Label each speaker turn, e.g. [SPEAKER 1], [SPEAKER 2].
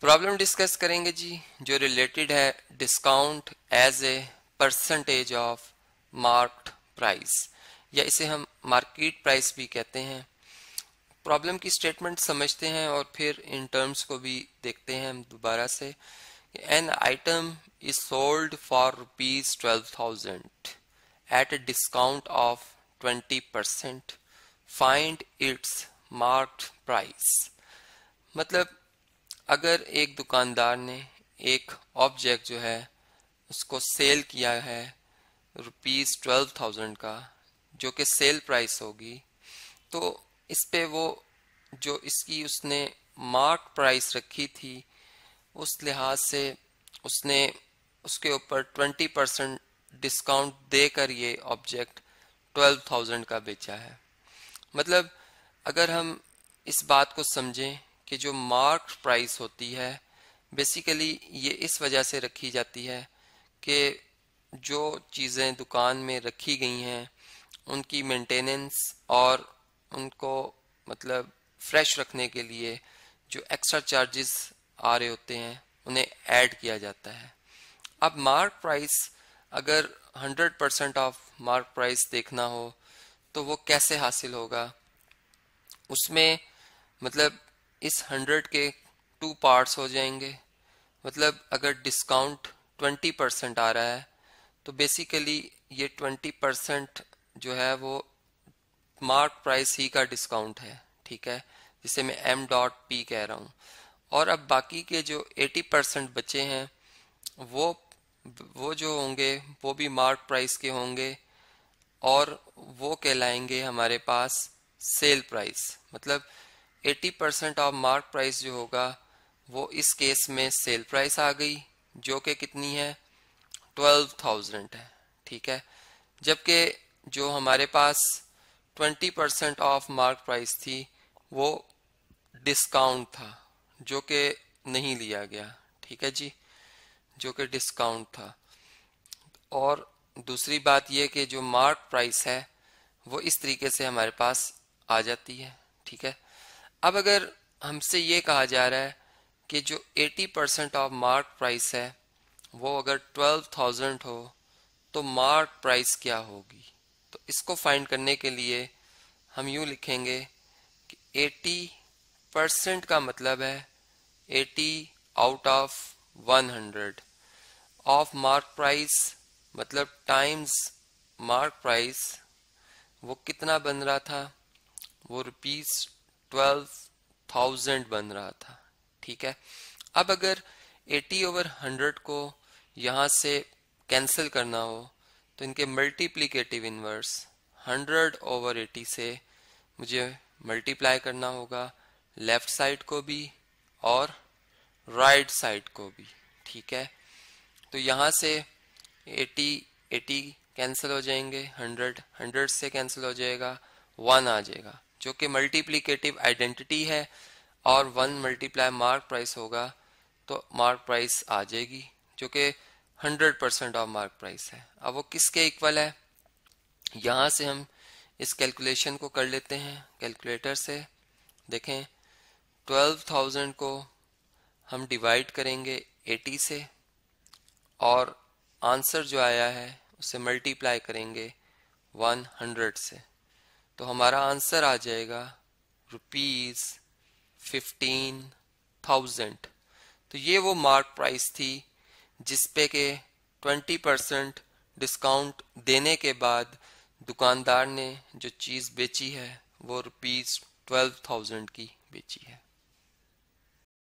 [SPEAKER 1] Problem discuss करेंगे जी जो related है discount as a percentage of marked price, या इसे हम मार्केट प्राइस भी कहते हैं। प्रॉब्लम की स्टेटमेंट समझते हैं और फिर इन टर्म्स को भी देखते हैं हम दोबारा से। An item is sold for ₹12,000 at a discount of 20%, find its marked price. मतलब अगर एक दुकानदार ने एक ऑब्जेक्ट जो है उसको सेल किया है ₹12,000 का, जो कि सेल प्राइस होगी, तो इस पे वो जो इसकी उसने मार्क प्राइस रखी थी उस लिहाज से उसने उसके ऊपर 20% डिस्काउंट देकर ये ऑब्जेक्ट 12,000 का बेचा है। मतलब अगर हम इस बात को समझें कि जो मार्क प्राइस होती है बेसिकली ये इस वजह से रखी जाती है कि जो चीज़ें दुकान में रखी गई हैं उनकी मेंटेनेंस और उनको मतलब फ्रेश रखने के लिए जो एक्स्ट्रा चार्जेस आ रहे होते हैं उन्हें ऐड किया जाता है। अब मार्क प्राइस अगर 100% ऑफ मार्क प्राइस देखना हो तो वो कैसे हासिल होगा, उसमें मतलब इस 100 के 2 पार्ट्स हो जाएंगे। मतलब अगर डिस्काउंट 20% आ रहा है तो बेसिकली ये 20% जो है वो मार्क प्राइस ही का डिस्काउंट है, ठीक है, जिसे मैं M.P कह रहा हूँ। और अब बाकी के जो 80% बचे हैं वो जो होंगे वो भी मार्क प्राइस के होंगे और वो कहलाएंगे हमारे पास सेल प्राइस। मतलब 80% ऑफ मार्क प्राइस जो होगा वो इस केस में सेल प्राइस आ गई, जो कि कितनी है 12,000 है, ठीक है। जबकि जो हमारे पास 20% ऑफ मार्क प्राइस थी वो डिस्काउंट था जो कि नहीं लिया गया, ठीक है जी, जो कि डिस्काउंट था। और दूसरी बात यह कि जो मार्क प्राइस है वो इस तरीके से हमारे पास आ जाती है, ठीक है। अब अगर हमसे ये कहा जा रहा है कि जो 80% ऑफ मार्क प्राइस है वो अगर 12,000 हो तो मार्क प्राइस क्या होगी, तो इसको फाइंड करने के लिए हम यूँ लिखेंगे कि 80% का मतलब है 80 out of 100 of mark price, मतलब टाइम्स मार्क प्राइस वो कितना बन रहा था, वो ₹12,000 बन रहा था, ठीक है। अब अगर 80/100 को यहाँ से कैंसिल करना हो तो इनके मल्टीप्लिकेटिव इनवर्स 100/80 से मुझे मल्टीप्लाई करना होगा लेफ्ट साइड को भी और राइट साइड को भी, ठीक है। तो यहाँ से 80 कैंसिल हो जाएंगे, 100 से कैंसिल हो जाएगा, 1 आ जाएगा जो कि मल्टीप्लिकेटिव आइडेंटिटी है, और 1 मल्टीप्लाई मार्क प्राइस होगा तो मार्क प्राइस आ जाएगी जो कि 100% ऑफ मार्क प्राइस है। अब वो किसके इक्वल है, यहाँ से हम इस कैलकुलेशन को कर लेते हैं कैलकुलेटर से। देखें 12,000 को हम डिवाइड करेंगे 80 से और आंसर जो आया है उसे मल्टीप्लाई करेंगे 100 से, तो हमारा आंसर आ जाएगा ₹15,000। तो ये वो मार्क प्राइस थी जिस पे के 20% डिस्काउंट देने के बाद दुकानदार ने जो चीज़ बेची है वो ₹12,000 की बेची है।